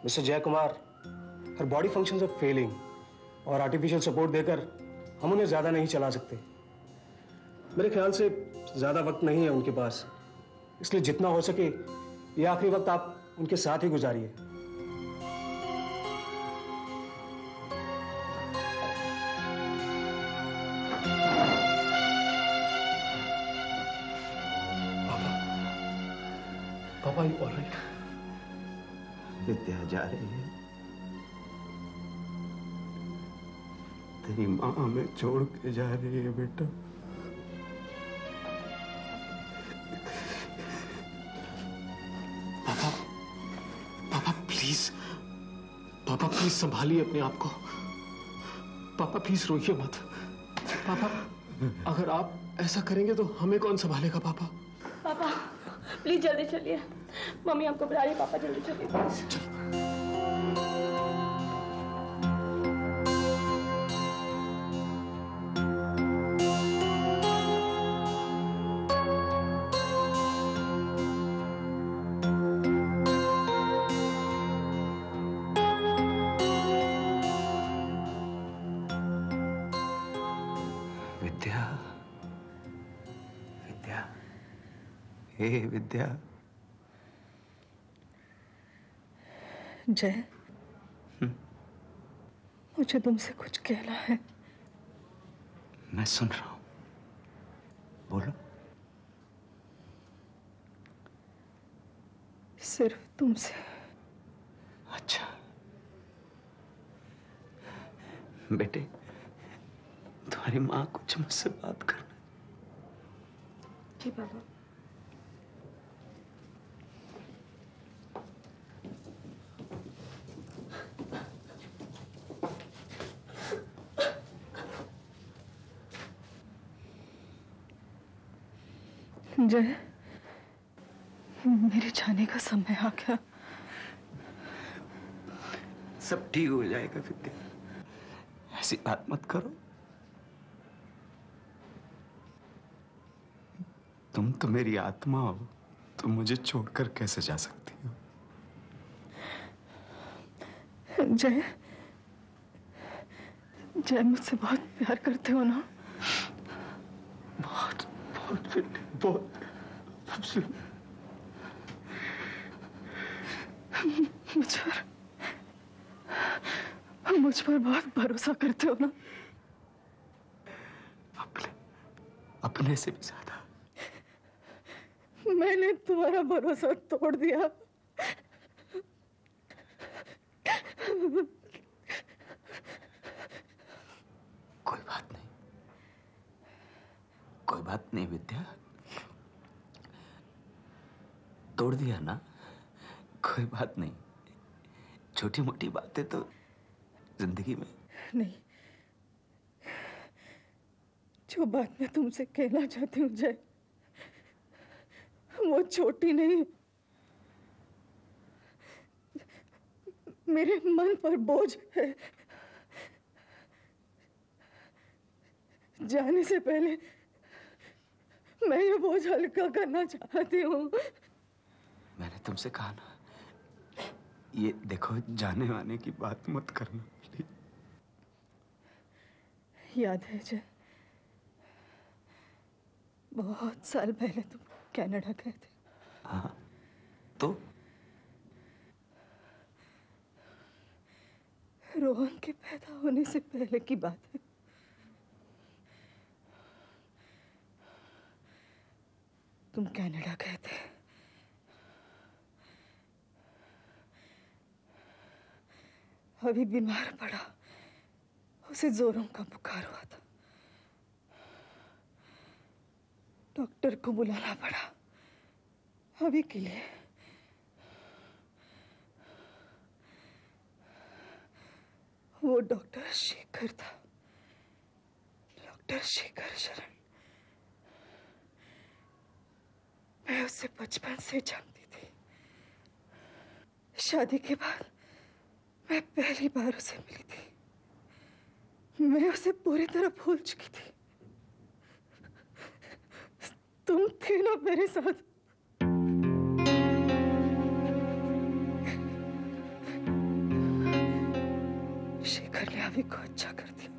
Mister Jay Kumar, her body functions are failing और artificial support देकर हम उन्हें ज्यादा नहीं चला सकते। मेरे ख्याल से ज्यादा वक्त नहीं है उनके पास, इसलिए जितना हो सके ये आखिरी वक्त आप उनके साथ ही गुजारिए। पापा, यू ऑलराइट? विद्या जा रही है, तेरी माँ हमें छोड़ के जा रही है बेटा। पापा प्लीज संभालिए अपने आप को। पापा प्लीज रोइए मत। पापा, अगर आप ऐसा करेंगे तो हमें कौन संभालेगा? पापा प्लीज जल्दी चलिए, मम्मी आपको बुला रही है। पापा जल्दी चलिए प्लीज। विद्या, विद्या, हे विद्या। जय, मुझे तुमसे कुछ कहना है। मैं सुन रहा हूं, बोलो। सिर्फ तुमसे। अच्छा बेटे, तुम्हारी माँ कुछ मुझसे बात करना। जी पापा। जय, मेरे जाने का समय आ गया। सब ठीक हो जाएगा विद्या, ऐसी बात मत करो। तुम तो मेरी आत्मा हो, तुम मुझे छोड़कर कैसे जा सकती हो? जय, जय मुझसे बहुत प्यार करते हो ना? बहुत बहुत बेटे, बहुत। मुझ पर बहुत भरोसा करते हो ना? अपने से भी ज्यादा। मैंने तुम्हारा भरोसा तोड़ दिया। कोई बात नहीं, कोई बात नहीं विद्या, तोड़ दिया ना, कोई बात नहीं। छोटी मोटी बातें तो जिंदगी में। नहीं, जो बात मैं तुमसे कहना चाहती हूँ जय, वो छोटी नहीं, मेरे मन पर बोझ है। जाने से पहले मैं ये बोझ हल्का करना चाहती हूँ। मैंने तुमसे कहा ना, ये देखो, जाने वाने की बात मत करना प्लीज। याद है जय, बहुत साल पहले तुम कनाडा गए थे। हाँ, तो रोहन के पैदा होने से पहले की बात है। तुम कनाडा गए थे। अभी बीमार पड़ा, उसे जोरों का बुखार हुआ था। डॉक्टर को बुलाना पड़ा अभी के लिए। वो डॉक्टर शेखर था, डॉक्टर शेखर शरण। मैं उसे बचपन से जानती थी। शादी के बाद मैं पहली बार उसे मिली थी। मैं उसे पूरी तरह भूल चुकी थी। तुम थे ना मेरे साथ? भाभी को अच्छा कर दिया।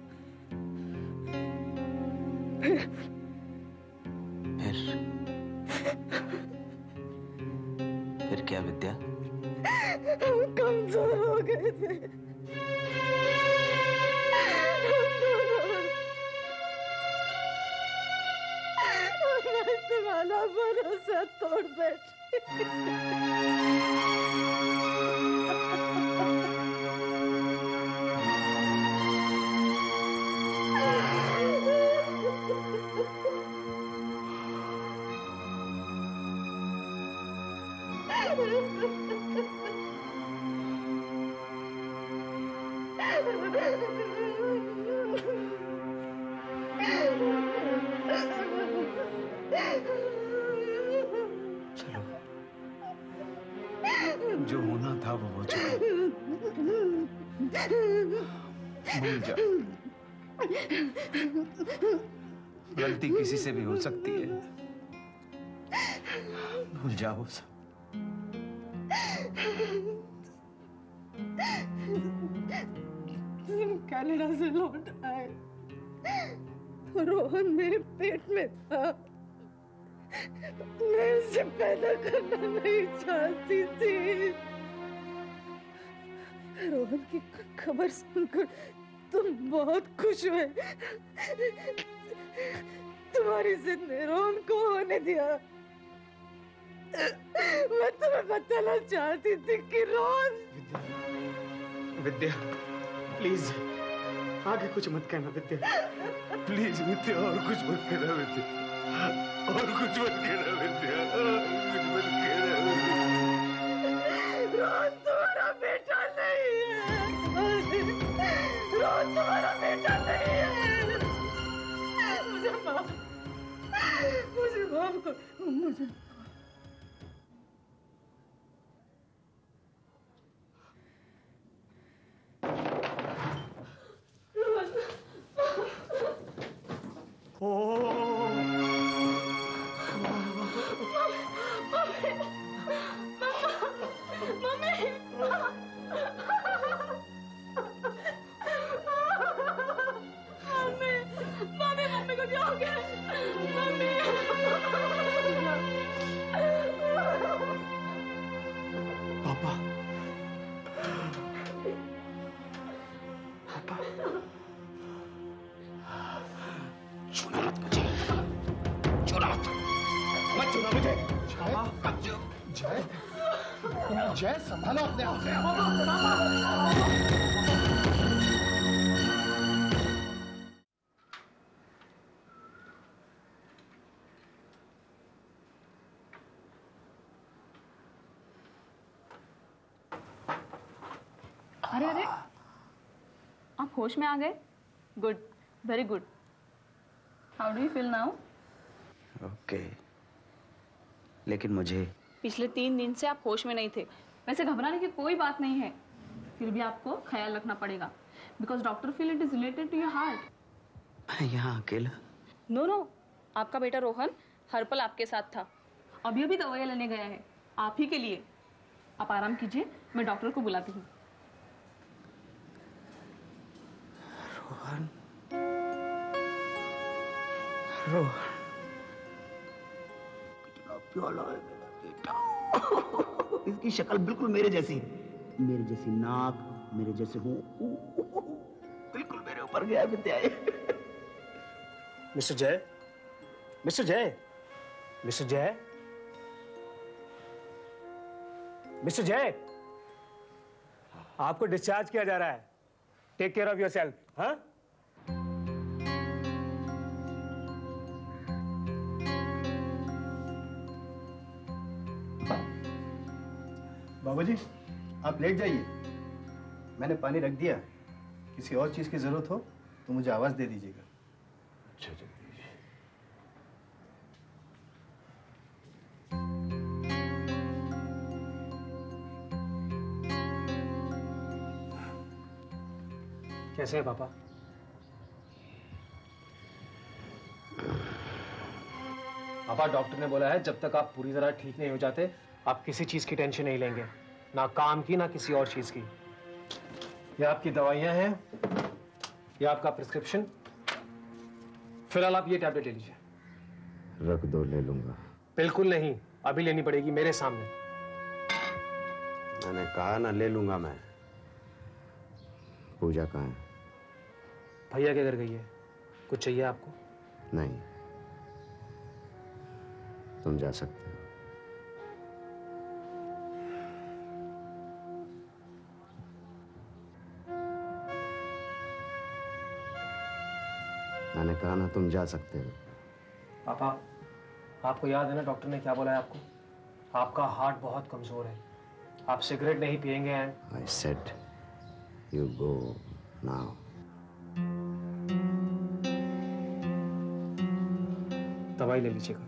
फिर क्या विद्या? हम कमजोर हो गए थे। मैं तुम्हारा भरोसा तोड़ बैठी। चलो, जो होना था वो हो चुका। भूल जा। गलती किसी से भी हो सकती है। भूल जा वो सब। तुम कनाडा से लौट आए तो रोहन मेरे पेट में था। मैं उसे पैदा करना नहीं चाहती थी। रोहन की खबर सुनकर तुम बहुत खुश हुए। तुम्हारी जिद ने रोहन को होने दिया। मैं तुम्हें बताना चाहती थी कि रोहन। विद्या, प्लीज आगे कुछ मत कहना विद्या। प्लीज विद्या, और कुछ मत कहना विद्या। और कुछ मत कहना विद्या। कुछ मत कहना विद्या। रोहन तुम्हारा बेटा नहीं है। रोहन तुम्हारा बेटा नहीं है। मुझे माफ करो। मुझे मम्मी को क्या हो गया? मम्मी पापा, पापा, छूना मत मुझे, छूना मत, मत छूना मुझे। जय, जय संभालो अपने आप से। अरे अरे, आप होश में आ गए? Good, very good. How do you feel now? Okay, लेकिन मुझे पिछले 3 दिन से आप होश में नहीं थे। वैसे घबराने की कोई बात नहीं है, फिर भी आपको ख्याल रखना पड़ेगा because doctor feel it is related to your heart. मैं यहाँ अकेला? नो नो, आपका बेटा रोहन हर पल आपके साथ था। अभी अभी दवाइयाँ लेने गया है आप ही के लिए। आप आराम कीजिए, मैं डॉक्टर को बुलाती हूँ। रोहन, रोहन, कितना प्यारा है मेरा बेटा। इसकी शक्ल बिल्कुल मेरे जैसी है। मेरे जैसी नाक, मेरे जैसे हूँ, बिल्कुल मेरे ऊपर गया Vidya. Mister Jay, mister Jay, mister Jay, mister Jay, आपको डिस्चार्ज किया जा रहा है। Take care of yourself. हाँ, बाबूजी, आप लेट जाइए। मैंने पानी रख दिया। किसी और चीज की जरूरत हो तो मुझे आवाज दे दीजिएगा। अच्छा जगदीश। कैसे है पापा? पापा, डॉक्टर ने बोला है जब तक आप पूरी तरह ठीक नहीं हो जाते आप किसी चीज की टेंशन नहीं लेंगे, ना काम की ना किसी और चीज की। ये आपकी दवाइयां हैं ये आपका प्रिस्क्रिप्शन। फिलहाल आप ये टैबलेट ले लीजिए। रख दो, ले लूंगा। बिल्कुल नहीं, अभी लेनी पड़ेगी मेरे सामने। मैंने कहा ना ले लूंगा मैं। पूजा कहाँ है? भैया के घर गई है। कुछ चाहिए आपको? नहीं, तुम जा सकते हो। मैंने कहा ना तुम जा सकते हो। पापा, आपको याद है ना डॉक्टर ने क्या बोला है आपको? आपका हार्ट बहुत कमजोर है, आप सिगरेट नहीं पिएंगे। And I said you go now. दवाई ले लीजिएगा।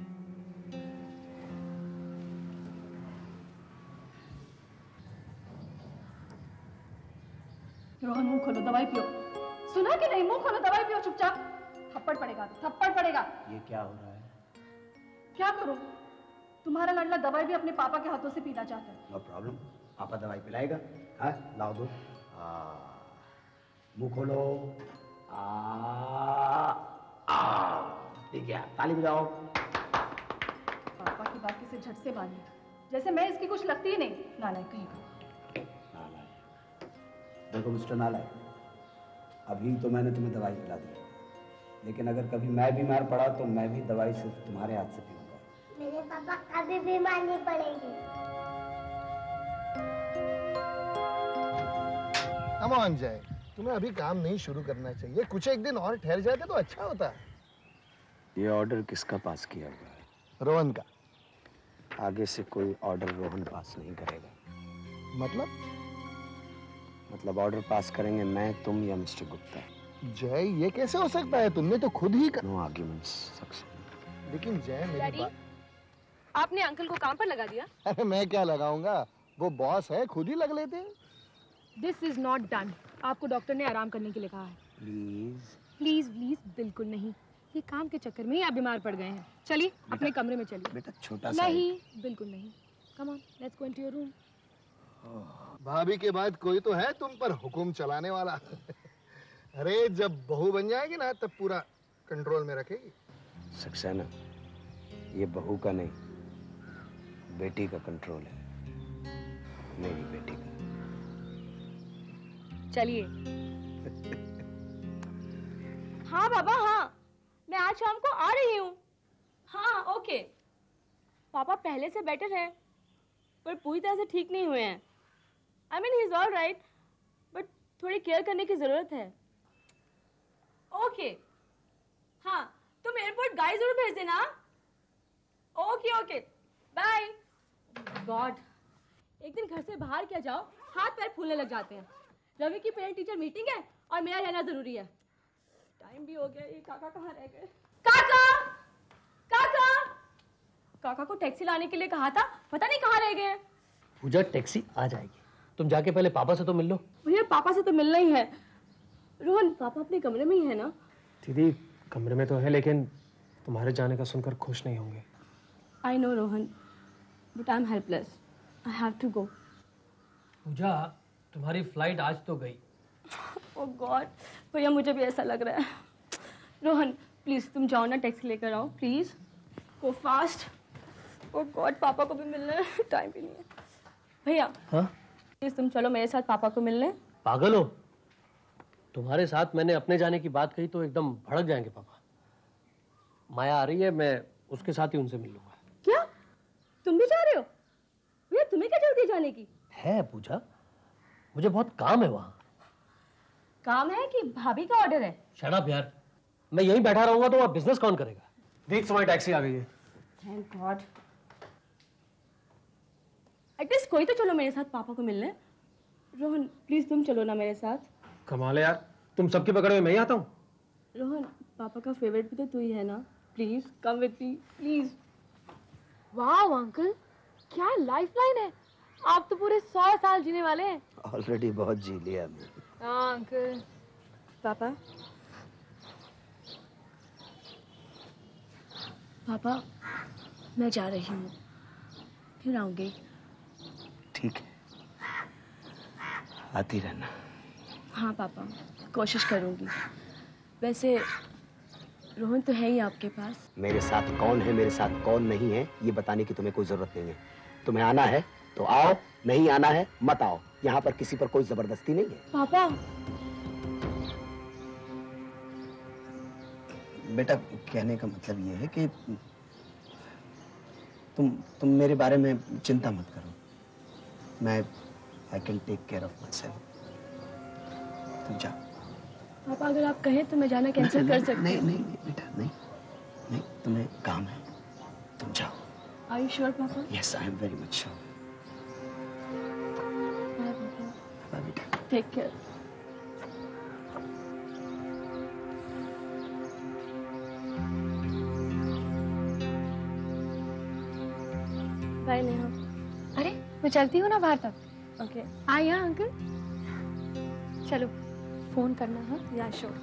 रोहन मुंह खोलो, दवाई पियो। सुना कि नहीं? मुंह खोलो, दवाई पियो चुपचाप। थप्पड़ पड़ेगा, थप्पड़ पड़ेगा। ये क्या हो रहा है? क्या करूं? तुम्हारा लड़का दवाई भी अपने पापा के हाथों से पीना चाहता है। नो प्रॉब्लम, पापा दवाई पिलाएगा। हाँ, लाओ दो। मुंह खोलो। ठीक है, ताली बजाओ। पापा की बात किसे झट से मानी, जैसे मैं इसकी कुछ लगती ही नहीं। नालायक कहीं का। नालायक। देखो मिस्टर नालायक, अभी तो मैंने तुम्हें दवाई पिला दी, लेकिन अगर कभी मैं बीमार पड़ा तो मैं भी दवाई सिर्फ तुम्हारे हाथ से पीऊंगा। मेरे पापा कभी बीमार नहीं पड़ेंगे। अमन जय, तुम्हें अभी काम नहीं शुरू करना चाहिए, कुछ एक दिन और ठहर जाते तो अच्छा होता। ये ऑर्डर किसका पास किया हुआ है? रोहन का। आगे से कोई ऑर्डर रोहन पास नहीं करेगा। मतलब ऑर्डर पास करेंगे मैं, तुम या मिस्टर गुप्ता। जय, ये कैसे हो सकता है? तुमने तो खुद ही नो आर्ग्यूमेंट्स। लेकिन जय मेरी बात। आपने अंकल को काम पर लगा दिया? अरे मैं क्या लगाऊंगा, वो बॉस है, खुद ही लग लेते हैं। This is not done. आपको डॉक्टर ने आराम करने के लिए कहा है। प्लीज प्लीज प्लीज बिल्कुल नहीं। ये काम के चक्कर में ही आप बीमार पड़ गए हैं। चलिए अपने कमरे में चलिए। बेटा छोटा सा नहीं, बिल्कुल नहीं। Come on, let's go into your room. भाभी के बाद कोई तो है तुम पर हुक्म चलाने वाला। अरे जब बहू बन जाएगी ना तब पूरा कंट्रोल में रखेगी। सक्सेना, ये बहू का नहीं, बेटी का कंट्रोल है, मेरी बेटी का। चलिए। हाँ बाबा, हाँ मैं आज शाम को आ रही हूँ। हाँ ओके। पापा पहले से बेटर है, पर पूरी तरह से ठीक नहीं हुए हैं। I mean he is all right, but थोड़ी केयर करने की जरूरत है। ओके हाँ, तुम एयरपोर्ट गाड़ी जरूर भेज देना। Okay okay bye. गॉड, एक दिन घर से बाहर क्या जाओ, हाथ पैर फूलने लग जाते हैं। रवि की पेरेंट टीचर मीटिंग है और मेरा रहना जरूरी है। टाइम भी हो गया। ये काका कहाँ रह गए? काका, काका, काका को टैक्सी लाने के लिए कहा था, पता नहीं कहाँ रह गए हैं। पूजा, टैक्सी आ जाएगी, तुम जाके पहले पापा से तो मिल लो। भैया पापा से तो मिलना ही है। रोहन, पापा अपने कमरे में ही है ना? दीदी कमरे में तो है, लेकिन तुम्हारे जाने का सुनकर खुश नहीं होंगे। I know Rohan, but I am helpless. I have to go. Pooja, तुम्हारी फ्लाइट आज तो गई। ओह गॉड, भैया मुझे भी ऐसा लग रहा है। रोहन प्लीज तुम जाओ ना, टैक्सी लेकर आओ please. Go fast. Oh God, पापा को भी मिलना है, टाइम भी नहीं है। भैया हाँ प्लीज तुम चलो मेरे साथ पापा को मिलने। पागल हो? तुम्हारे साथ मैंने अपने जाने की बात कही तो एकदम भड़क जाएंगे पापा। माया आ रही है, मैं उसके साथ ही उनसे मिल लूंगा। क्या तुम भी जा रहे हो? भैया तुम्हें क्या जल्दी जाने की है पूजा, मुझे बहुत काम है वहां। काम है कि भाभी का ऑर्डर है? शट अप यार, मैं यहीं बैठा रहूंगा तो वह बिजनेस कौन करेगा? देख तुम्हारी टैक्सी आ गई है। Thank God. एटलीस्ट कोई तो चलो मेरे साथ पापा को मिलने। रोहन प्लीज तुम चलो ना मेरे साथ। कमाल है यार, तुम सबके पकड़े में मैं ही आता हूँ। रोहन पापा का फेवरेट भी तो तू ही है ना, please come with me please. वाह अंकल, क्या लाइफलाइन है। आप तो पूरे 100 साल जीने वाले हैं। ऑलरेडी बहुत जी लिया मैं। हाँ अंकल। पापा, पापा मैं जा रही हूँ, फिर आऊंगी। ठीक है, आती रहना। हाँ पापा, कोशिश करूंगी। वैसे रोहन तो है ही आपके पास। मेरे साथ कौन है, मेरे साथ कौन नहीं है, ये बताने की तुम्हें कोई जरूरत नहीं है। तुम्हें आना है तो आओ, नहीं आना है मत आओ। यहाँ पर किसी पर कोई जबरदस्ती नहीं है। पापा बेटा, कहने का मतलब ये है कि तुम मेरे बारे में चिंता मत करो। मैं I can take care of myself. तुम जाओ। पापा अगर आप कहें तो मैं जाना कैंसिल कर सकती हूँ। नहीं नहीं नहीं बेटा, नहीं नहीं, तुम्हें काम है, तुम जाओ। Are you sure, पापा? Yes, I am very much sure. Bye, पापा। Bye, बेटा। Take care. Bye, नेहा। अरे मैं चलती हूँ ना बाहर तक। Okay. आइए अंकल। चलो फोन करना है। Yeah, sure.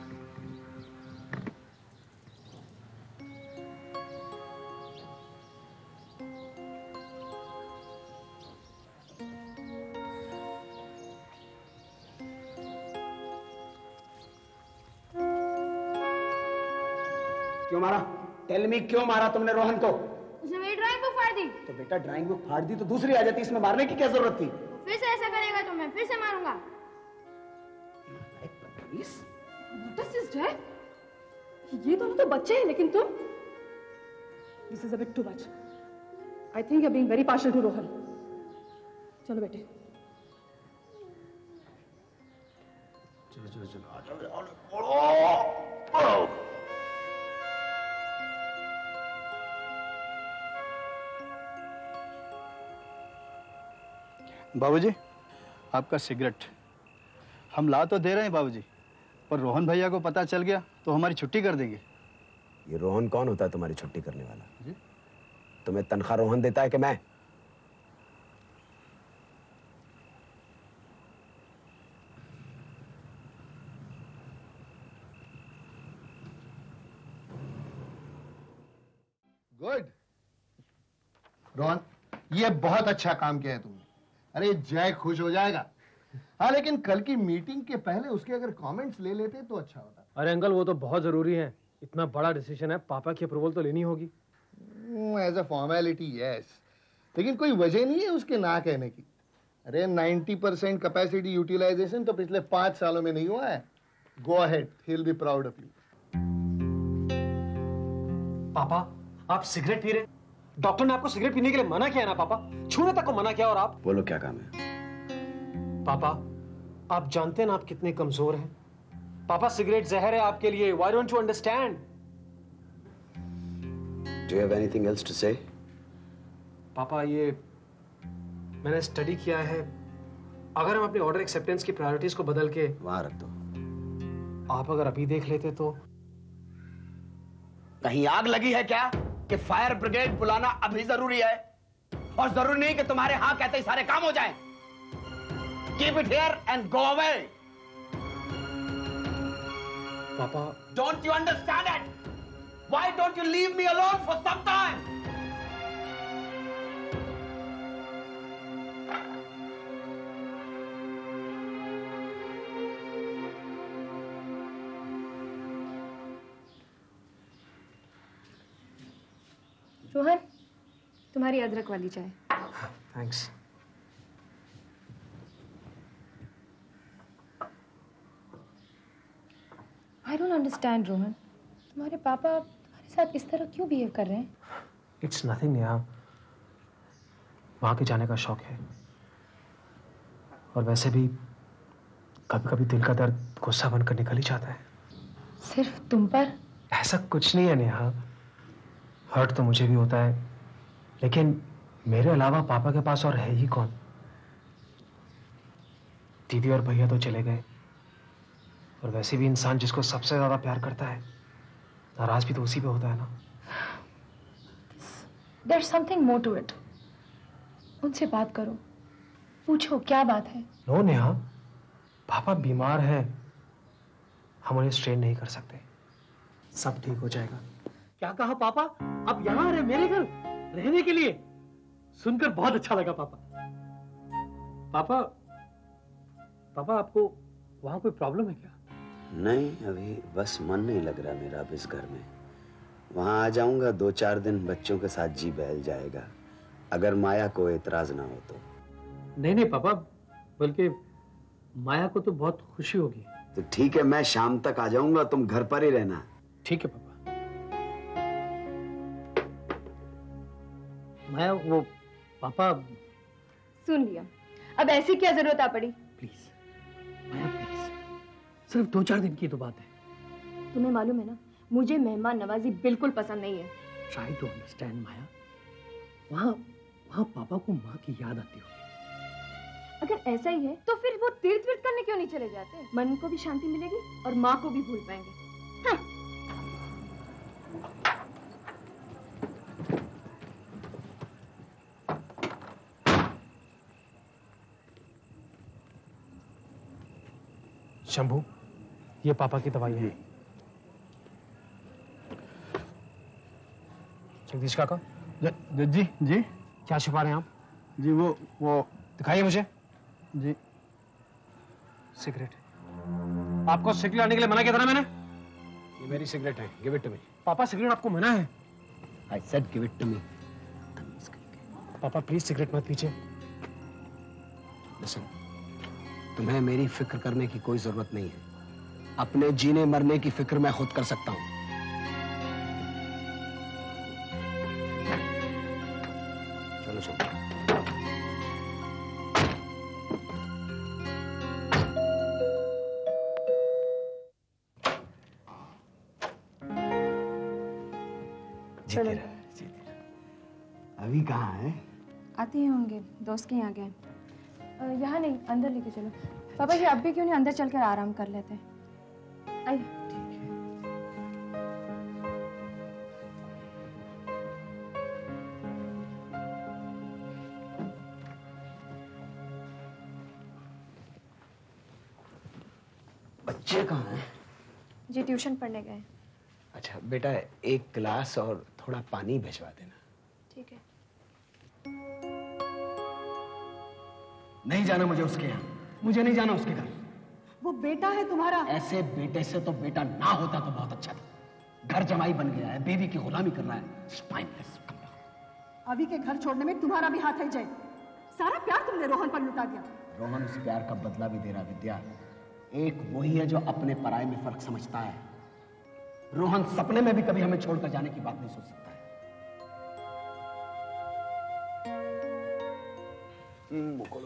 क्यों मारा? टेल मी, क्यों मारा तुमने रोहन को? उसने मेरी ड्राइंग बुक फाड़ दी। तो बेटा ड्राइंग बुक फाड़ दी तो दूसरी आ जाती, इसमें मारने की क्या जरूरत थी? फिर से ऐसा करेगा तो मैं फिर से मारूंगा। What is this, Dad? ये दोनों तो बच्चे हैं, लेकिन तुम? This is a bit too much. I think you're being very partial to Rohan. चलो बेटे। बाबूजी, आपका सिगरेट। हम ला तो दे रहे हैं बाबूजी, पर रोहन भैया को पता चल गया तो हमारी छुट्टी कर देंगे। ये रोहन कौन होता है तुम्हारी छुट्टी करने वाला? जी? तुम्हें तनख्वाह रोहन देता है कि मैं? गुड रोहन, ये बहुत अच्छा काम किया है तुमने। अरे जय खुश हो जाएगा। हाँ, लेकिन कल की मीटिंग के पहले उसके अगर कमेंट्स ले लेते तो अच्छा होता। अरे अंकल, वो तो बहुत जरूरी है। इतना बड़ा डिसीजन है, पापा की अप्रूवल तो लेनी होगी। एज अ फॉर्मेलिटी यस, लेकिन कोई वजह नहीं है उसके ना कहने की। अरे 90% कैपेसिटी यूटिलाइजेशन तो पिछले 5 सालों में नहीं हुआ है। Go ahead, he will be proud of you. पापा, आप सिगरेट पी रहे? डॉक्टर ने आपको सिगरेट पीने के लिए मना किया ना पापा? छूने तक को मना किया और आप? बोलो क्या काम है? पापा, आप जानते हैं ना आप कितने कमजोर हैं। पापा, सिगरेट जहर है आपके लिए। Why don't you understand? Do you have anything else to say? पापा, ये मैंने स्टडी किया है। अगर हम अपने ऑर्डर एक्सेप्टेंस की प्रायोरिटीज को बदल के वहां रख दो। आप अगर अभी देख लेते तो। कहीं आग लगी है क्या कि फायर ब्रिगेड बुलाना अभी जरूरी है? और जरूरी नहीं कि तुम्हारे हाँ कहते ही सारे काम हो जाएं। Keep it here and go away. पापा, Don't you understand it? Why don't you leave me alone for some time? Rohan, तुम्हारी अदरक वाली चाय। Thanks. I don't understand Rohan, तुम्हारे पापा तुम्हारे साथ इस तरह क्यों बिहेव कर रहे हैं? इट्स नथिंग नेहा, वहां के जाने का शौक है। और वैसे भी कभी कभी दिल का दर्द गुस्सा बनकर निकल ही जाता है। सिर्फ तुम पर? ऐसा कुछ नहीं है नेहा, हर्ट तो मुझे भी होता है, लेकिन मेरे अलावा पापा के पास और है ही कौन? दीदी और भैया तो चले गए, और वैसे भी इंसान जिसको सबसे ज्यादा प्यार करता है नाराज भी तो उसी पे होता है ना। There's something more to it. उनसे बात करो, पूछो क्या बात है। नो नेहा, पापा बीमार हैं, हम उन्हें स्ट्रेन नहीं कर सकते। सब ठीक हो जाएगा। क्या कहा पापा? आप यहाँ आ रहे मेरे घर रहने के लिए? सुनकर बहुत अच्छा लगा पापा। पापा, पापा आपको वहाँ कोई प्रॉब्लम है क्या? नहीं, अभी बस मन नहीं लग रहा मेरा अब इस घर में। वहाँ आ जाऊंगा, 2-4 दिन बच्चों के साथ जी बहल जाएगा, अगर माया को एतराज ना हो तो। नहीं पापा, बल्कि माया को तो बहुत खुशी होगी। तो ठीक है, मैं शाम तक आ जाऊंगा, तुम घर पर ही रहना। ठीक है पापा। माया, वो पापा। सुन लिया, अब ऐसी क्या जरूरत आ पड़ी? प्लीज माया, प्लीज, सिर्फ 2-4 दिन की तो बात है। तुम्हें मालूम है ना, मुझे मेहमान नवाजी बिल्कुल पसंद नहीं है। Try to understand Maya. वहाँ पापा को माँ की याद आती होगी। अगर ऐसा ही है तो फिर वो तीर्थ विर्थ करने क्यों नहीं चले जाते? मन को भी शांति मिलेगी और माँ को भी भूल पाएंगे। हाँ। शंभू, ये पापा की दवाई है। जगदीश काका। जी जी। क्या छुपा रहे हैं आप? जी वो दिखाइए मुझे। जी। सिगरेट। आपको सिगरेट लाने के लिए मना किया था ना मैंने? ये मेरी सिगरेट है, गिव इट टू मी। पापा, सिगरेट आपको मना है। I said give it to me. पापा प्लीज सिगरेट मत पीजिए। Listen, तुम्हें मेरी फिक्र करने की कोई जरूरत नहीं है। अपने जीने मरने की फिक्र मैं खुद कर सकता हूं। चलो चलो। चलो। अभी कहाँ है? आते ही होंगे, दोस्त के यहाँ गए। यहाँ नहीं, अंदर लेके चलो। पापा जी, अब भी क्यों नहीं अंदर चलकर आराम कर लेते? आइए। बच्चे कहाँ हैं? जी ट्यूशन पढ़ने गए। अच्छा बेटा, एक गिलास और थोड़ा पानी भिजवा देना। ठीक है। नहीं जाना मुझे उसके यहाँ, मुझे नहीं जाना उसके घर। वो बेटा है तुम्हारा। ऐसे बेटे से तो बेटा ना होता तो बहुत अच्छा था। घर जमाई बन गया है, बीवी की गुलामी कर रहा है। स्पाइनलेस। अभी के घर छोड़ने में तुम्हारा भी हाथ है जय। सारा प्यार तुमने रोहन पर लुटा दिया। रोहन उस प्यार का बदला भी दे रहा विद्या। एक वही है जो अपने पराये में फर्क समझता है। रोहन सपने में भी कभी हमें छोड़कर जाने की बात नहीं सोच सकता है। मुकुल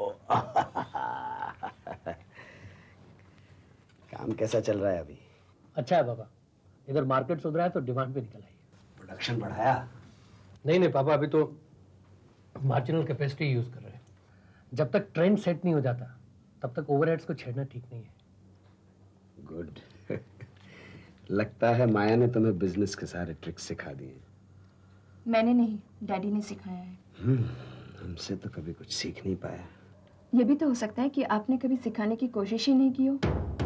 काम कैसा चल रहा है अभी? अच्छा है पापा, इधर मार्केट सुधरा है तो डिमांड पे निकल आई है। प्रोडक्शन बढ़ाया? नहीं पापा, अभी तो मार्जिनल कैपेसिटी यूज कर रहे हैं। जब तक ट्रेंड सेट नहीं हो जाता तब तक ओवरहेड्स को छेड़ना ठीक नहीं है। गुड। लगता है माया ने तुम्हें बिजनेस के सारे ट्रिक्स सिखा दिए। मैंने नहीं, डैडी ने सिखाया है। हमसे तो कभी कुछ सीख नहीं पाया। ये भी तो हो सकता है कि आपने कभी सिखाने की कोशिश ही नहीं की हो।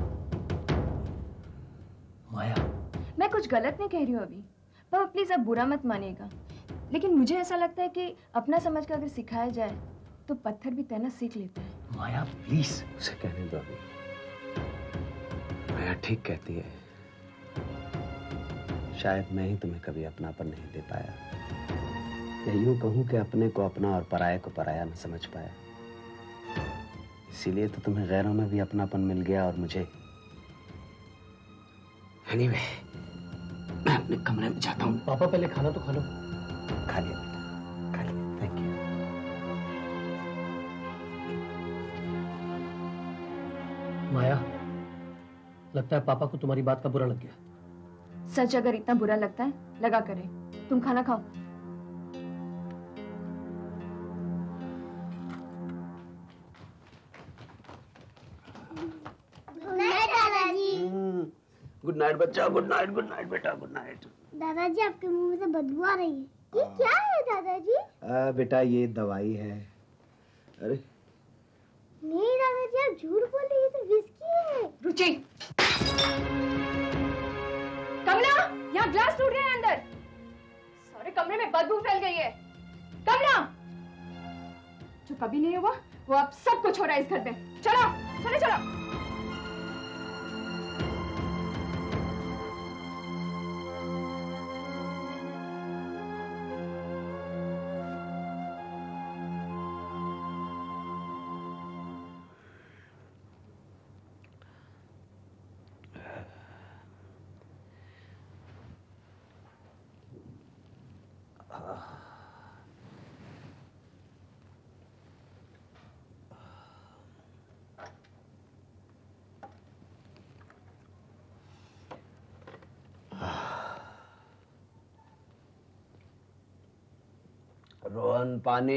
माया, मैं कुछ गलत नहीं कह रही हूँ अभी। पापा प्लीज आप बुरा मत मानिएगा, लेकिन मुझे ऐसा लगता है कि अपना समझ कर अगर सिखाया जाए तो पत्थर भी तैरना सीख लेता है। माया प्लीज। उसे कहने दो अभी। माया ठीक कहती है। शायद मैं ही तुम्हें कभी अपनापन नहीं दे पाया, या यूं कहूं कि अपने को अपना और पराये को पराया न समझ पाया। इसीलिए तो तुम्हें गैरों में भी अपनापन मिल गया और मुझे। एनीवे, मैं अपने कमरे में जाता हूं। पापा पहले खाना तो खा लो। खा लिया बेटा, खा लिया। Thank you. माया, लगता है पापा को तुम्हारी बात का बुरा लग गया। सच अगर इतना बुरा लगता है, लगा करे। तुम खाना खाओ। गुड नाइट बच्चा, गुड नाइट बेटा, गुड नाइट। दादाजी, आपके मुंह से बदबू आ रही है। ये क्या है दादाजी? बेटा ये दवाई है। अरे नहीं दादाजी, आप झूठ बोल रही है, तो विस्की है। रुचि, कमला, यहाँ ग्लास टूट गया है अंदर। सारे कमरे में बदबू फैल गई है। कमला, जो कभी नहीं हुआ वो अब सब कुछ हो रहा है इस घर में। चलो चलो चलो। रोहन पानी।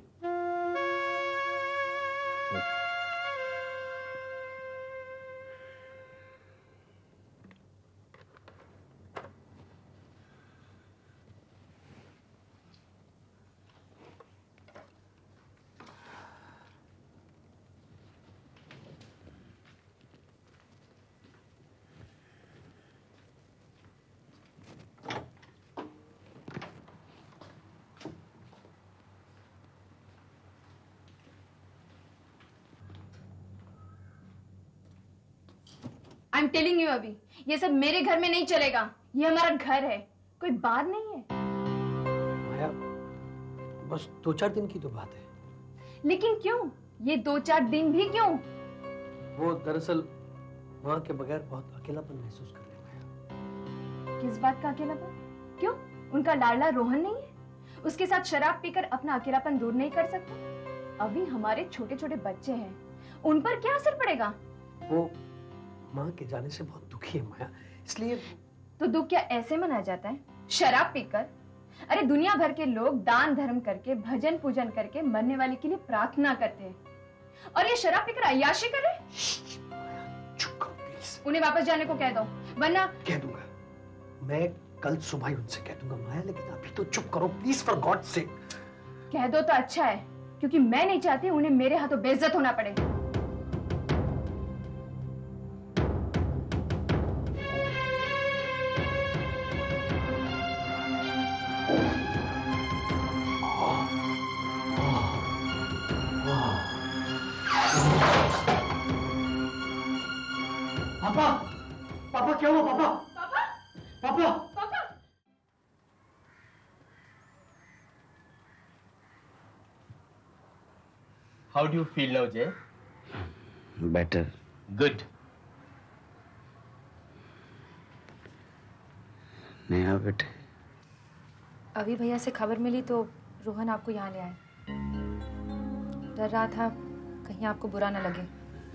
आई एम टेलिंग यू अभी, ये सब मेरे घर में नहीं चलेगा। ये हमारा घर है, कोई बात नहीं है। माया, बस 2-4 दिन की तो बात है। लेकिन क्यों? ये 2-4 दिन भी क्यों? वो दरअसल वहां के बगैर बहुत अकेलापन महसूस कर रहे हैं माया। किस बात का अकेलापन? क्यों? उनका लाडला रोहन नहीं है? उसके साथ शराब पीकर अपना अकेलापन दूर नहीं कर सकता? अभी हमारे छोटे छोटे बच्चे हैं, उन पर क्या असर पड़ेगा? वो माँ के जाने से बहुत दुखी है माया, इसलिए। तो दुख क्या ऐसे मनाया जाता है? शराब पीकर? अरे दुनिया भर के लोग दान धर्म करके, भजन पूजन करके मरने वाले के लिए प्रार्थना करते हैं, और ये शराब पीकर अय्याशी कर रहे? चुप करो प्लीज। उन्हें वापस जाने को कह दो, वरना। कह दूंगा, मैं कल सुबह ही उनसे कह दूंगा माया, लेकिन अभी तो चुप करो प्लीज, फॉर गॉड सेक। कह दो तो अच्छा है, क्योंकि मैं नहीं चाहती उन्हें मेरे हाथों बेइज्जत होना पड़े। पापा, पापा क्या हुआ पापा? पापा, पापा, पापा। How do you feel now, Jay? Better. Good. Neha बेटे, अभी भैया से खबर मिली तो रोहन आपको यहाँ ले आए। डर रहा था कहीं आपको बुरा ना लगे।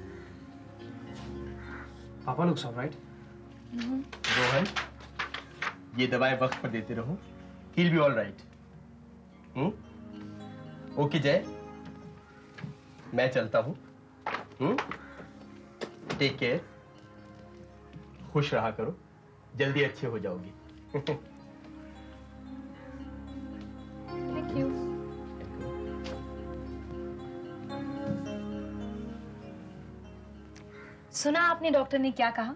पापा looks all right. रोहन, ये दवाएं वक्त पर देते रहो। He'll be all right. Okay जय, मैं चलता हूँ। टेक केयर, खुश रहा करो, जल्दी अच्छे हो जाओगी। Thank you. सुना आपने डॉक्टर ने क्या कहा?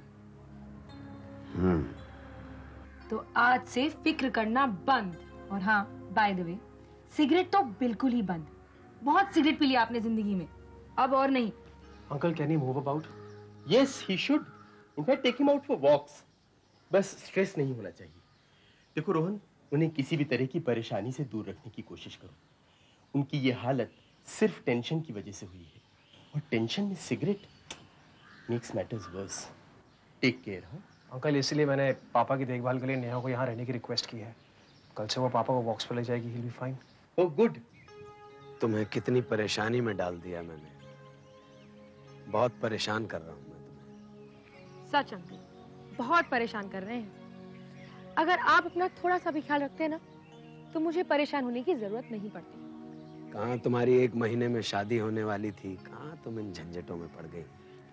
तो आज से फिक्र करना बंद। और हाँ, बाय द वे, सिगरेट तो बिल्कुल ही बंद। बहुत सिगरेट पी लिया आपने जिंदगी में, अब और नहीं। Uncle, can you move about? Yes, he should. In fact, take him out for walks. बस स्ट्रेस नहीं होना चाहिए। देखो रोहन, उन्हें किसी भी तरह की परेशानी से दूर रखने की कोशिश करो। उनकी ये हालत सिर्फ टेंशन की वजह से हुई है, और टेंशन में cigarette makes matters worse. Take care. हाँ अंकल, इसीलिए मैंने पापा की देखभाल के लिए नेहा को यहाँ रहने की रिक्वेस्ट की है। कल से वो पापा को वॉक्स पर ले जाएगी, he'll be fine. Oh, good. तुम्हें कितनी परेशानी में डाल दिया मैंने। बहुत परेशान कर रहा हूँ मैं तुम्हें। सच अंकल, बहुत परेशान कर रहे हैं। अगर आप अपना थोड़ा सा भी ख्याल रखते हैं ना, तो मुझे परेशान होने की जरूरत नहीं पड़ती। कहाँ तुम्हारी 1 महीने में शादी होने वाली थी, कहाँ तुम इन झंझटों में पड़ गई।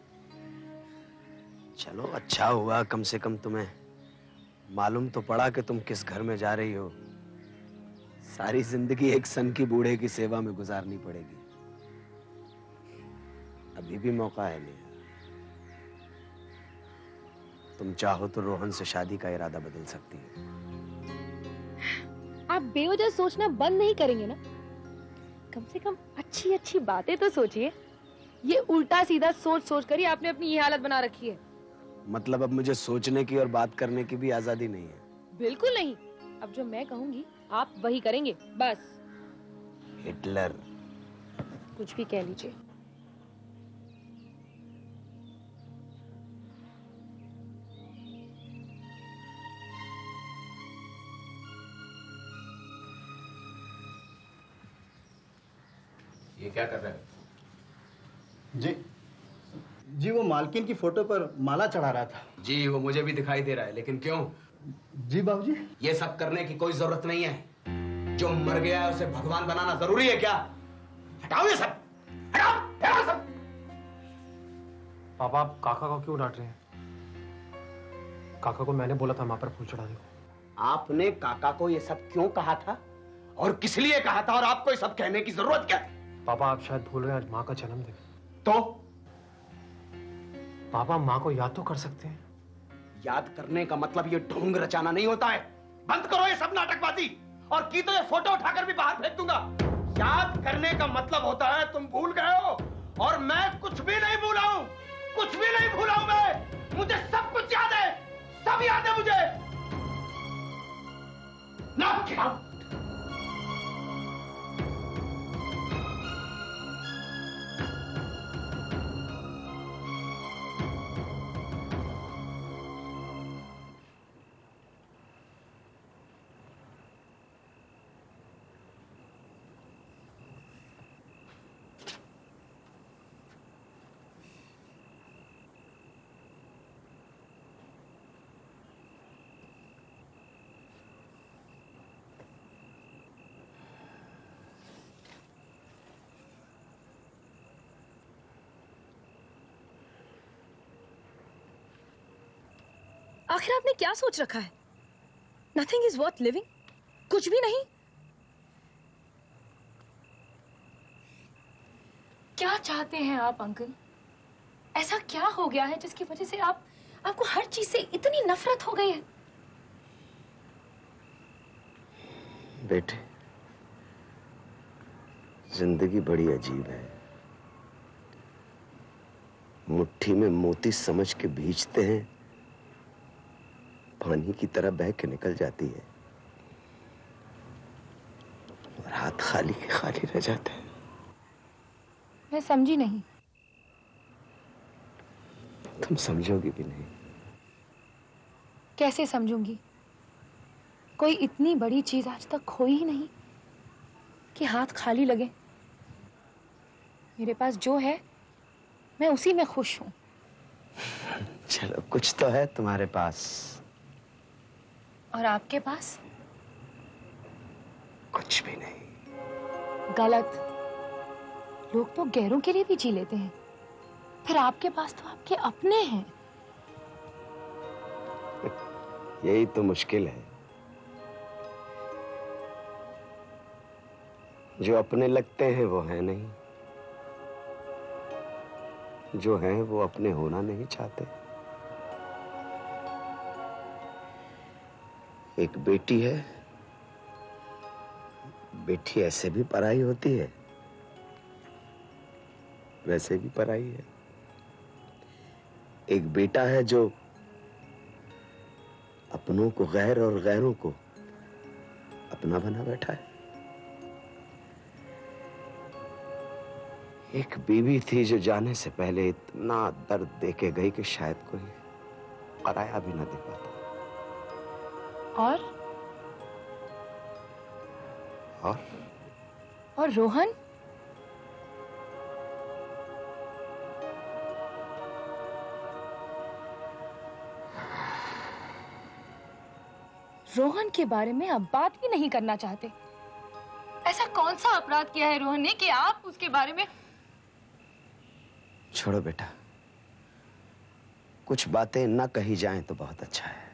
चलो अच्छा हुआ, कम से कम तुम्हें मालूम तो पड़ा कि तुम किस घर में जा रही हो। सारी जिंदगी एक सन की बूढ़े की सेवा में गुजारनी पड़ेगी। अभी भी मौका है नहीं। तुम चाहो तो रोहन से शादी का इरादा बदल सकती है। आप बेवजह सोचना बंद नहीं करेंगे ना? कम से कम अच्छी अच्छी बातें तो सोचिए। ये उल्टा सीधा सोच सोच कर ही आपने अपनी ये हालत बना रखी है। मतलब अब मुझे सोचने की और बात करने की भी आजादी नहीं है? बिल्कुल नहीं। अब जो मैं कहूंगी आप वही करेंगे, बस। हिटलर। कुछ भी कह लीजिए। ये क्या कर रहे हैं? जी वो मालकिन की फोटो पर माला चढ़ा रहा था। जी वो मुझे भी दिखाई दे रहा है, लेकिन क्यों? जी बाबूजी। ये सब करने की कोई जरूरत नहीं है। जो मर गया है उसे भगवान बनाना जरूरी है क्या? हटाओ ये सब, हटाओ, हटाओ सब। पापा आप काका को क्यों डांट रहे हैं? काका को मैंने बोला था माँ पर फूल चढ़ाने को। आपने काका को ये सब क्यों कहा था और किस लिए कहा था और आपको ये सब कहने की जरूरत क्या थी? पापा आप शायद भूल रहे हैं आज माँ का जन्मदिन। तो पापा माँ को याद तो कर सकते हैं। याद करने का मतलब ये ढोंग रचाना नहीं होता है। बंद करो ये सब नाटकबाजी, और की तो ये फोटो उठाकर भी बाहर फेंक दूंगा। याद करने का मतलब होता है तुम भूल गए हो, और मैं कुछ भी नहीं भूला हूं, कुछ भी नहीं भूला हूं मैं। मुझे सब कुछ याद है, सब याद है मुझे। Knock it out! आखिर आपने क्या सोच रखा है? Nothing is worth living? कुछ भी नहीं? क्या चाहते हैं आप अंकल? ऐसा क्या हो गया है जिसकी वजह से आपको हर चीज से इतनी नफरत हो गई है? बेटे, जिंदगी बड़ी अजीब है। मुट्ठी में मोती समझ के भींचते हैं, पानी की तरह बह के निकल जाती है, और हाथ खाली के खाली रह जाते हैं। मैं समझी नहीं। तुम समझोगी भी नहीं। कैसे समझूंगी? कोई इतनी बड़ी चीज आज तक खोई ही नहीं कि हाथ खाली लगे। मेरे पास जो है मैं उसी में खुश हूं। चलो कुछ तो है तुम्हारे पास। और आपके पास? कुछ भी नहीं। गलत। लोग तो गैरों के लिए भी जी लेते हैं, फिर आपके पास तो आपके अपने हैं। यही तो मुश्किल है। जो अपने लगते हैं वो है नहीं, जो हैं वो अपने होना नहीं चाहते। एक बेटी है, बेटी ऐसे भी पराई होती है, वैसे भी पराई है। एक बेटा है जो अपनों को गैर और गैरों को अपना बना बैठा है। एक बीवी थी जो जाने से पहले इतना दर्द देके गई कि शायद कोई पराया भी ना दे पाता। और रोहन? रोहन के बारे में अब बात भी नहीं करना चाहते। ऐसा कौन सा अपराध किया है रोहन ने कि आप उसके बारे में? छोड़ो बेटा, कुछ बातें ना कही जाएं तो बहुत अच्छा है।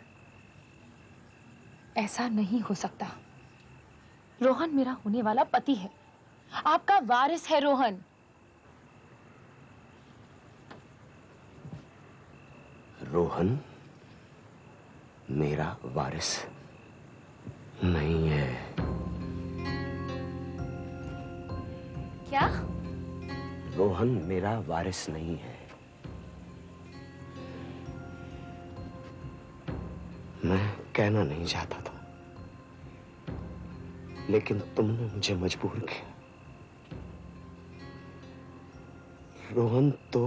ऐसा नहीं हो सकता। रोहन मेरा होने वाला पति है, आपका वारिस है रोहन। रोहन मेरा वारिस नहीं है। क्या? रोहन मेरा वारिस नहीं है। मैं कहना नहीं चाहता था, लेकिन तुमने मुझे मजबूर किया। रोहन तो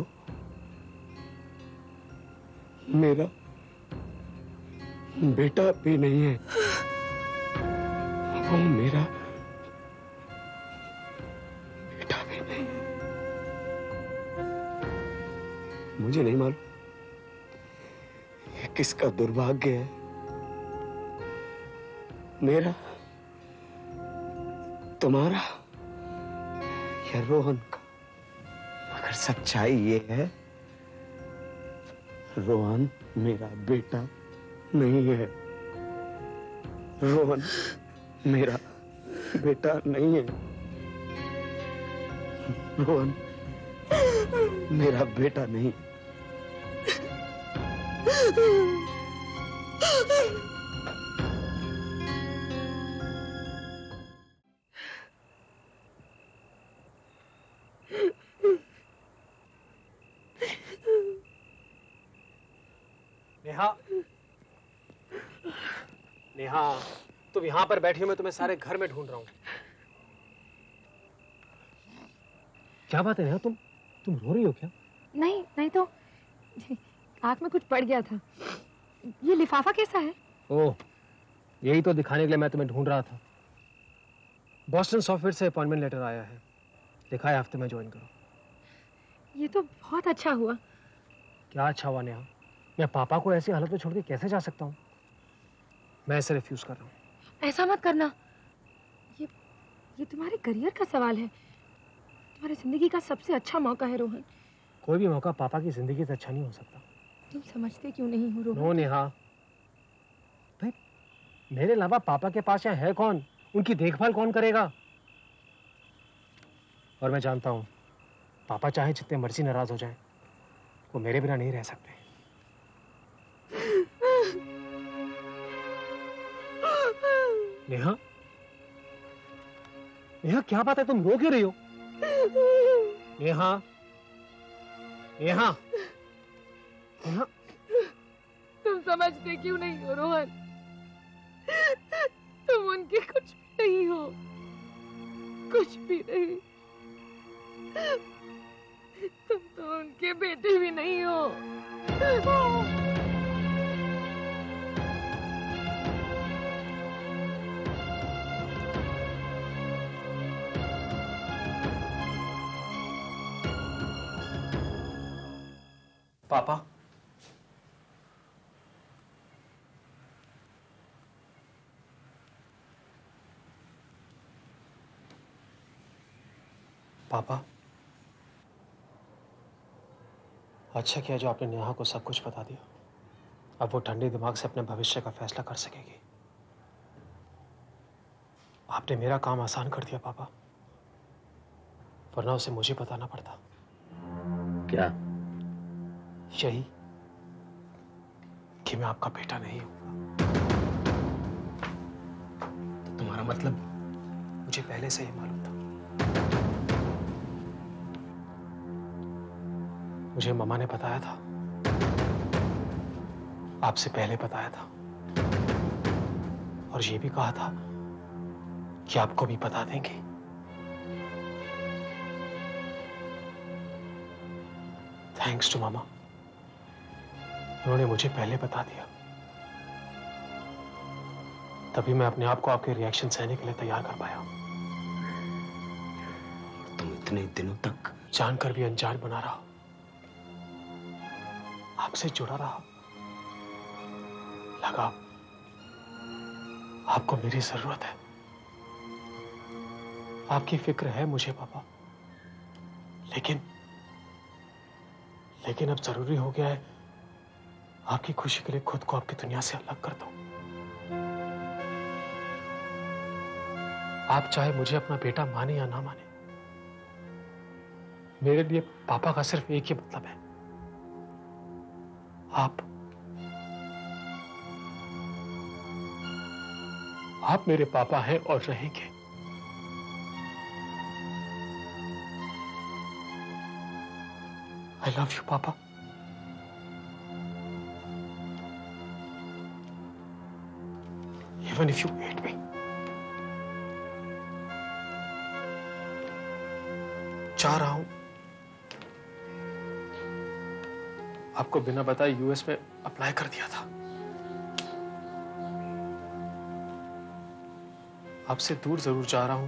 मेरा बेटा भी नहीं है, वो मेरा बेटा भी नहीं है। मुझे नहीं मालूम ये किसका दुर्भाग्य है, मेरा तुम्हारा या रोहन का? अगर सच्चाई ये है, रोहन मेरा बेटा नहीं है। रोहन मेरा बेटा नहीं है। रोहन मेरा बेटा नहीं। नेहा, नेहा, तुम यहाँ पर बैठी हो, मैं तुम्हें सारे घर में ढूंढ रहा हूँ। क्या बात है नेहा, तुम रो रही हो क्या? नहीं तो आँख में कुछ पड़ गया था। ये लिफाफा कैसा है? ओह, यही तो दिखाने के लिए मैं तुम्हें ढूंढ रहा था। बॉस्टन सॉफ्टवेयर से अपॉइंटमेंट लेटर आया है, लिखा है हफ्ते में ज्वाइन करो। ये तो बहुत अच्छा हुआ। क्या अच्छा हुआ नेहा? मैं पापा को ऐसी हालत में छोड़ के कैसे जा सकता हूँ? मैं इसे रिफ्यूज कर रहा हूँ। ऐसा मत करना। ये तुम्हारे करियर का सवाल है, तुम्हारी जिंदगी का सबसे अच्छा मौका है रोहन। कोई भी मौका पापा की जिंदगी से अच्छा नहीं हो सकता। तुम समझते क्यों नहीं हो रोहन? नो नेहा, भाई मेरे अलावा पापा के पास यहाँ है कौन? उनकी देखभाल कौन करेगा? और मैं जानता हूँ पापा चाहे जितने मर्जी नाराज हो जाएं, वो मेरे बिना नहीं रह सकते। नेहा, नेहा क्या बात है, तुम रो क्यों रही हो? नेहा, नेहा, नेहा, तुम समझते क्यों नहीं हो रोहन? तुम उनके कुछ भी नहीं हो, कुछ भी नहीं। तुम तो उनके बेटे भी नहीं हो। पापा, पापा, अच्छा किया जो आपने नेहा को सब कुछ बता दिया। अब वो ठंडे दिमाग से अपने भविष्य का फैसला कर सकेगी। आपने मेरा काम आसान कर दिया पापा, वरना उसे मुझे बताना पड़ता। क्या? यही कि मैं आपका बेटा नहीं हूं। तो तुम्हारा मतलब मुझे पहले से ही मालूम था। मुझे मम्मा ने बताया था, आपसे पहले बताया था, और ये भी कहा था कि आपको भी बता देंगे। थैंक्स टू मामा, उन्होंने मुझे पहले बता दिया। तभी मैं अपने आप को आपके रिएक्शन सहने के लिए तैयार कर पाया। तुम इतने दिनों तक जानकर भी अनजान बना रहा, आपसे जुड़ा रहा। लगा आपको मेरी जरूरत है, आपकी फिक्र है मुझे पापा। लेकिन अब जरूरी हो गया है आपकी खुशी के लिए खुद को आपकी दुनिया से अलग कर दूं। आप चाहे मुझे अपना बेटा माने या ना माने, मेरे लिए पापा का सिर्फ एक ही मतलब है, आप मेरे पापा हैं और रहेंगे। I love you, पापा। Even if you hate me. जा रहा हूं। आपको बिना बताए यूएस में अप्लाई कर दिया था। आपसे दूर जरूर जा रहा हूं,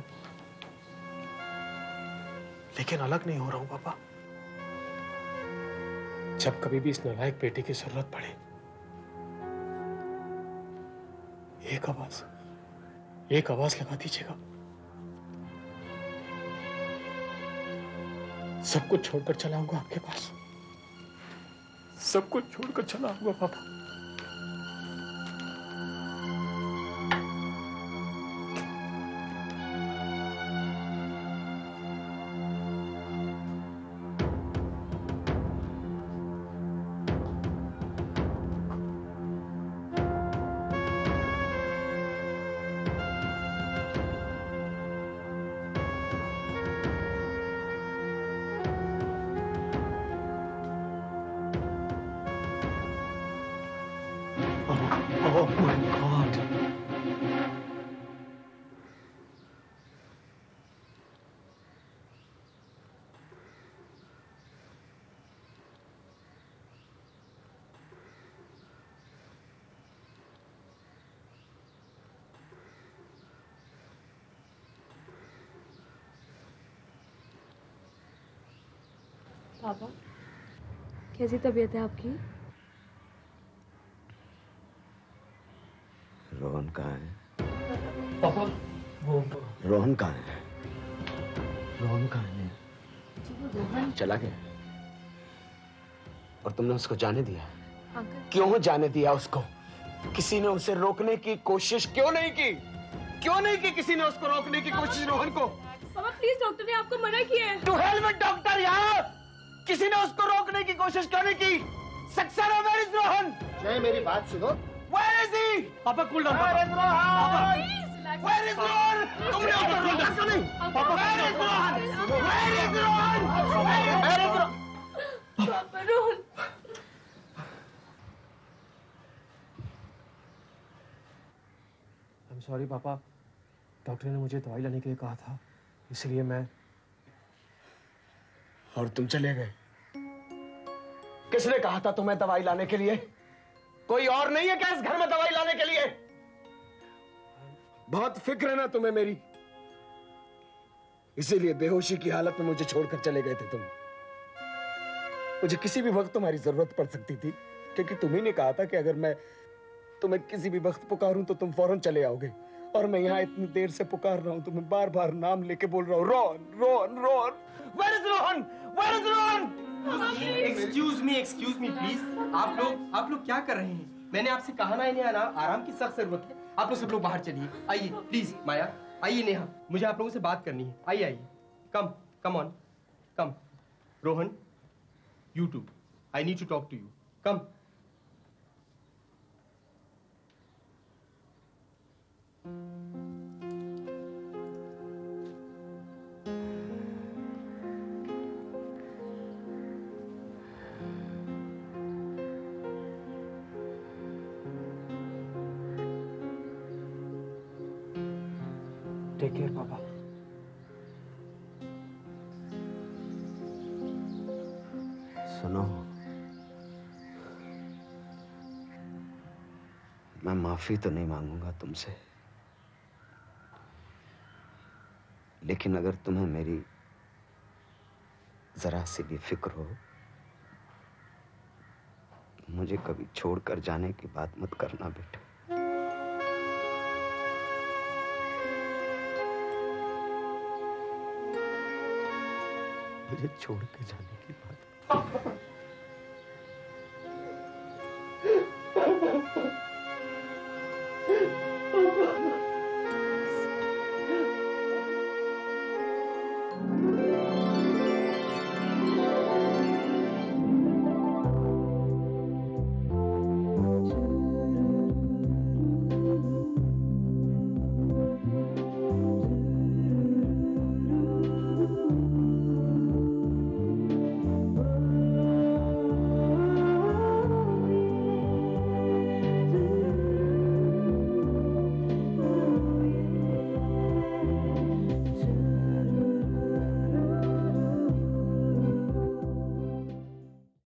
लेकिन अलग नहीं हो रहा हूं पापा। जब कभी भी इस नालायक बेटे की जरूरत पड़े, एक आवाज लगा दीजिएगा। सब कुछ छोड़कर चला आऊंगा आपके पास, सब कुछ छोड़कर चला आऊंगा पापा। Oh my God. पापा, कैसी तबीयत है आपकी? रोहन कहाँ है? पापा, वो रोहन कहाँ है? रोहन कहाँ है? रोहन चला गया और तुमने उसको जाने दिया? अंकल, क्यों जाने दिया उसको? किसी ने उसे रोकने की कोशिश क्यों नहीं की? क्यों नहीं की किसी ने उसको रोकने की कोशिश रोहन को? पापा प्लीज, डॉक्टर ने आपको मना किया है। टू हेल विद डॉक्टर यार! किसी ने उसको रोकने की कोशिश क्यों नहीं की? Saxena, where is Rohan? जय, मेरी बात सुनो। Where is he? पापा cool down. Where is Rohan? Where is Rohan? तुमने उसे रोका क्यों नहीं? Where is Rohan? Where is Rohan? Where is Rohan? पापा, रोहन। I'm sorry पापा, डॉक्टर ने मुझे दवाई लाने के लिए कहा था, इसलिए मैं। और तुम चले गए? किसने कहा था तुम्हें दवाई लाने के लिए? कोई और नहीं है क्या इस घर में दवाई लाने के लिए? बहुत फिक्र है ना तुम्हें मेरी, इसीलिए बेहोशी की हालत में मुझे छोड़कर चले गए थे तुम। मुझे किसी भी वक्त तुम्हारी जरूरत पड़ सकती थी, क्योंकि तुम्ही ने कहा था कि अगर मैं तुम्हें किसी भी वक्त पुकारूं तो तुम फौरन चले आओगे। और मैं यहाँ इतनी देर से पुकार रहा हूं, तुम्हें बार बार नाम लेके बोल रहा हूं, Rohan Rohan Rohan. Where is Rohan? Where is Rohan? Excuse me please. आप लोग क्या कर रहे हैं? मैंने आपसे कहा ना इन्हें आराम की सख्त जरूरत है। आप लोग सब लोग बाहर चलिए। आइए प्लीज। माया आइए, नेहा मुझे आप लोगों से बात करनी है। आइए आइए, come on come. Rohan, you too, I need to talk to you, come. Take care पापा। सुनो, मैं माफी तो नहीं मांगूंगा तुमसे, लेकिन अगर तुम्हें मेरी जरा सी भी फिक्र हो, मुझे कभी छोड़कर जाने की बात मत करना बेटा। मुझे छोड़ के जाने की बात